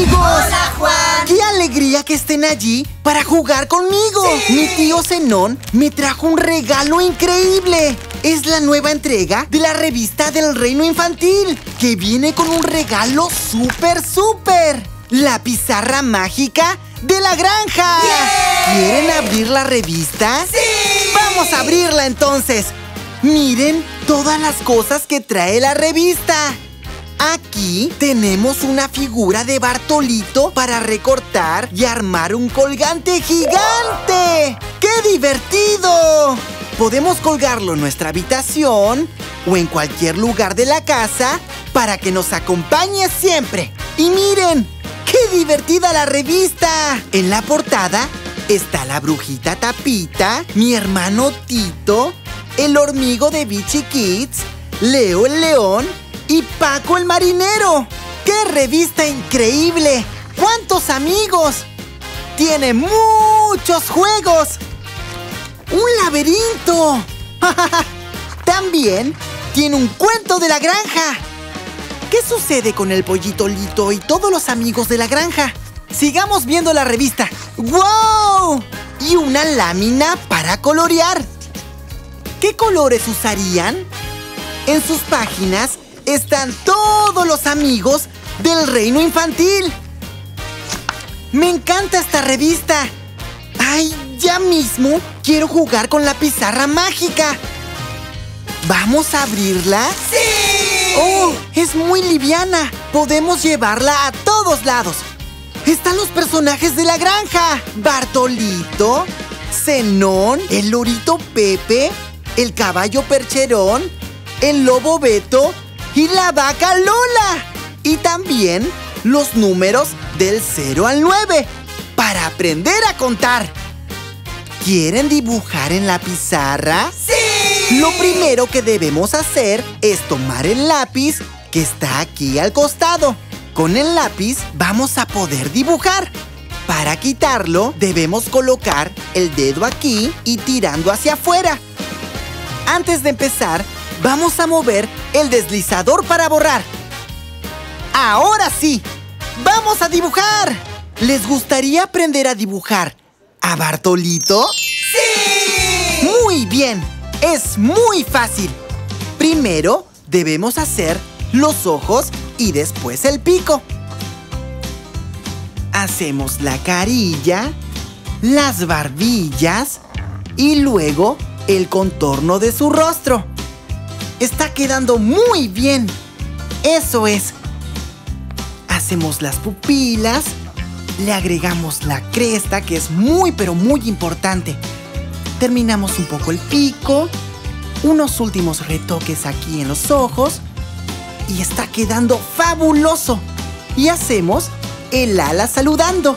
amigos! ¡Hola, Juan! ¡Qué alegría que estén allí para jugar conmigo! ¡Sí! Mi tío Zenón me trajo un regalo increíble. Es la nueva entrega de la revista del Reino Infantil, que viene con un regalo súper. La pizarra mágica de la granja. ¡Yeah! ¿Quieren abrir la revista? ¡Sí! ¡Vamos a abrirla entonces! Miren todas las cosas que trae la revista. Aquí tenemos una figura de Bartolito para recortar y armar un colgante gigante. ¡Qué divertido! Podemos colgarlo en nuestra habitación o en cualquier lugar de la casa para que nos acompañe siempre. Y miren, ¡qué divertida la revista! En la portada está la brujita Tapita, mi hermano Tito, el hormigo de Bichi Kids, Leo el león y Paco el marinero. ¡Qué revista increíble! ¡Cuántos amigos! ¡Tiene muchos juegos! ¡Un laberinto! También tiene un cuento de la granja. ¿Qué sucede con el pollito Lito y todos los amigos de la granja? Sigamos viendo la revista. ¡Wow! Y una lámina para colorear. ¿Qué colores usarían? En sus páginas están todos los amigos del Reino Infantil. ¡Me encanta esta revista! ¡Ay, ya mismo quiero jugar con la pizarra mágica! ¿Vamos a abrirla? ¡Sí! ¡Oh! Es muy liviana. Podemos llevarla a todos lados. Están los personajes de la granja. Bartolito, Zenón, el lorito Pepe, el caballo Percherón, el lobo Beto y la vaca Lola. Y también los números del 0 al 9 para aprender a contar. ¿Quieren dibujar en la pizarra? ¡Sí! Lo primero que debemos hacer es tomar el lápiz que está aquí al costado. Con el lápiz vamos a poder dibujar. Para quitarlo, debemos colocar el dedo aquí y tirando hacia afuera. Antes de empezar, vamos a mover el deslizador para borrar. ¡Ahora sí! ¡Vamos a dibujar! ¿Les gustaría aprender a dibujar a Bartolito? ¡Sí! ¡Muy bien! Es muy fácil. Primero debemos hacer los ojos y después el pico. Hacemos la carilla, las barbillas y luego el contorno de su rostro. Está quedando muy bien. Eso es. Hacemos las pupilas, le agregamos la cresta, que es muy pero muy importante. Terminamos un poco el pico, unos últimos retoques aquí en los ojos y está quedando fabuloso. Y hacemos el ala saludando.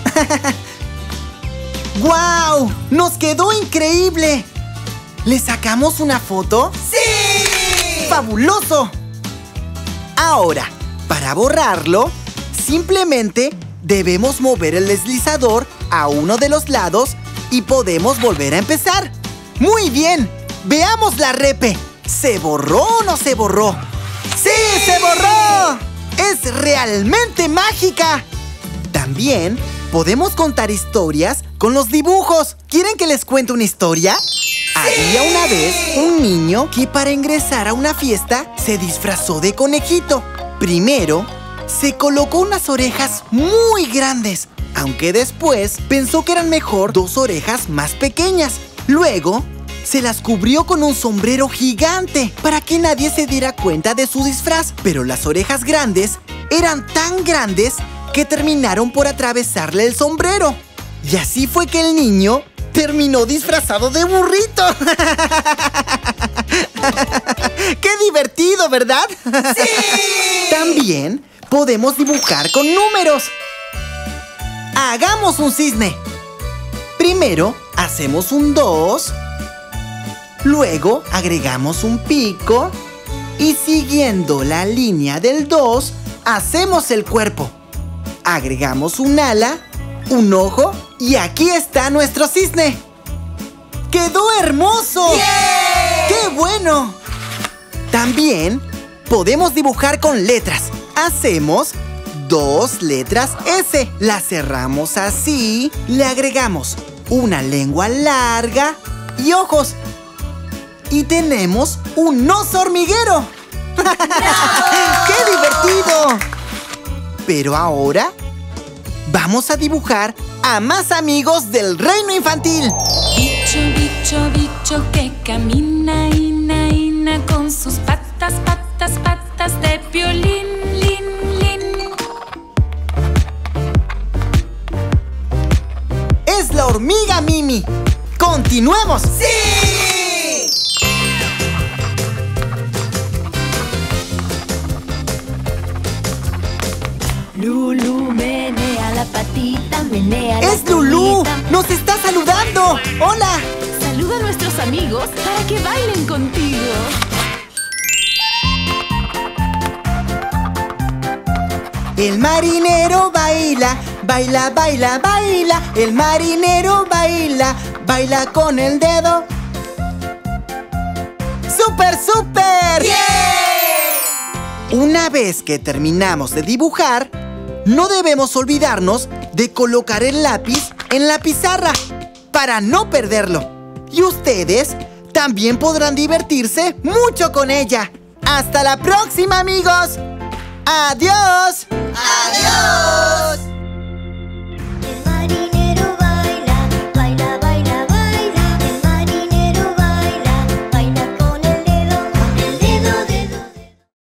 ¡Guau! ¡Nos quedó increíble! ¿Le sacamos una foto? ¡Sí! ¡Fabuloso! Ahora, para borrarlo, simplemente debemos mover el deslizador a uno de los lados y podemos volver a empezar. ¡Muy bien! ¡Veamos la repe! ¿Se borró o no se borró? ¡Sí, se borró! ¡Es realmente mágica! También podemos contar historias con los dibujos. ¿Quieren que les cuente una historia? ¡Sí! Había una vez un niño que para ingresar a una fiesta se disfrazó de conejito. Primero, se colocó unas orejas muy grandes, aunque después pensó que eran mejor 2 orejas más pequeñas. Luego, se las cubrió con un sombrero gigante para que nadie se diera cuenta de su disfraz. Pero las orejas grandes eran tan grandes que terminaron por atravesarle el sombrero. Y así fue que el niño terminó disfrazado de burrito. ¡Qué divertido!, ¿verdad? ¡Sí! También podemos dibujar con números. Hagamos un cisne. Primero hacemos un 2, luego agregamos un pico y siguiendo la línea del 2 hacemos el cuerpo. Agregamos un ala, un ojo y aquí está nuestro cisne. ¡Quedó hermoso! ¡Yeah! ¡Qué bueno! También podemos dibujar con letras. Hacemos 2 letras S. Las cerramos así. Le agregamos una lengua larga y ojos. Y tenemos un oso hormiguero. ¡Qué divertido! Pero ahora vamos a dibujar a más amigos del reino infantil. Bicho, bicho, bicho que camina, ina, ina, con sus patas, patas, patas de violín, lin, lin. Es la hormiga Mimi. ¡Continuemos! ¡Sí! Lulú menea la patita, menea la ¡Es Lulú! colita. ¡Nos está saludando! ¡Hola! Saluda a nuestros amigos para que bailen contigo. El marinero baila, baila, baila, baila. El marinero baila, baila con el dedo. ¡Súper, súper! Una vez que terminamos de dibujar, no debemos olvidarnos de colocar el lápiz en la pizarra para no perderlo. Y ustedes también podrán divertirse mucho con ella. ¡Hasta la próxima, amigos! ¡Adiós! ¡Adiós!